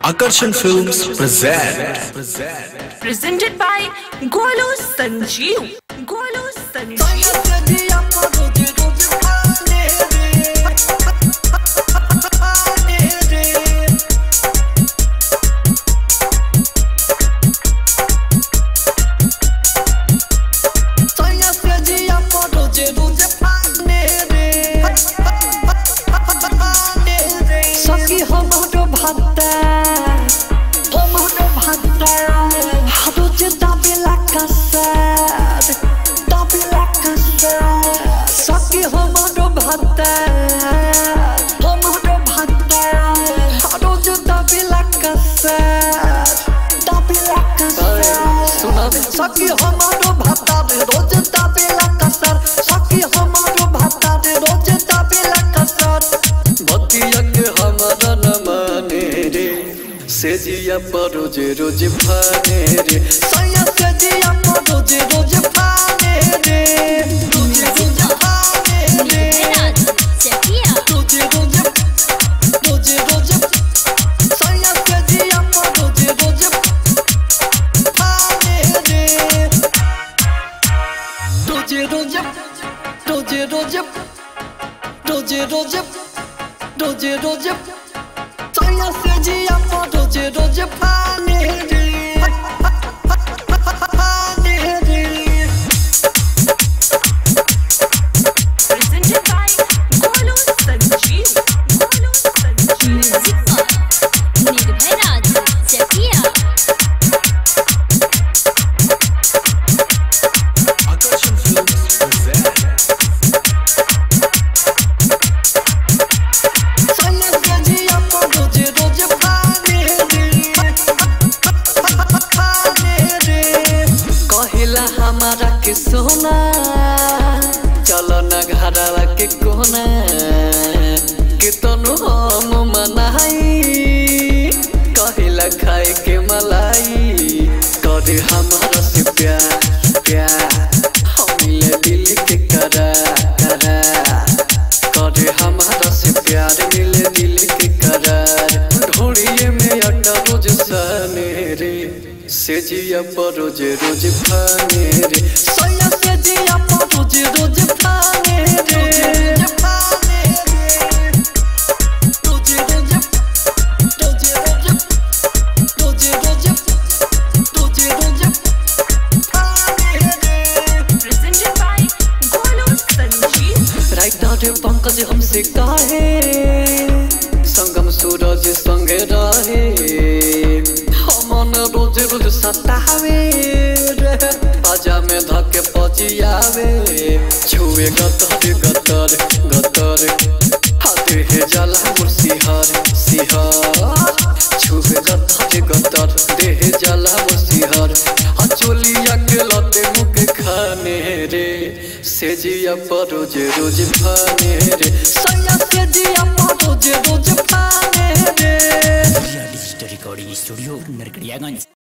Akarshan Films presented by Golu Sanjeev. Golu Sanjeev. सखी हमारो भाता रे रोज दाबेला कसर सखी हमारो भाता रे रोज दाबेला कसर बतिया के हमारा न माने रे सेजिया पर रोज रोज फाने रे सैया सेजिया पर रोज रोज फाने रे रोज रोज फाने रे सेजिया रोज रोज रोज रोज सैया सेजिया पर रोज रोज रोज सैया से जिया पर रोज फाने रे Presented by Golu Sanjeev. Golu Sanjeev. Nirbhay Raj Sethia Akarshan Films हमारा के सोना चलो न घरवा के कोना के तनु हम मनाई कहिला खाए के मलाई करे हमारा से प्यार प्यार मिले दिल के करार करे हमारा से प्यार मिले दिल के करार ढोड़िए में अड्डा रोज सने रे सेजिया पर रोज रोज फाने रे सैया सेजिया पर रोज रोज फाने रे रोज फाने रे रोज रोज रोज रोज रोज रोज रोज फाने रे Presented by Golu Sanjeev. Writer Pankaj हमसे कहे संगम सूरज संगे रहे मन रोज रोज सतावे रे बाजा में धके पजियावे छुए गतर गतर गतर हाथे हे जाला मुर्सिहर सिहर छुए गतर गतर देह जाला मुर्सिहर अचोलिया के लते मुके खाने रे सेजिया पर रोज रोज फाने रे सैया सेजिया पर रोज रोज फाने रे डिजिटल रिकॉर्डिंग स्टूडियो नरकड़ियागंज।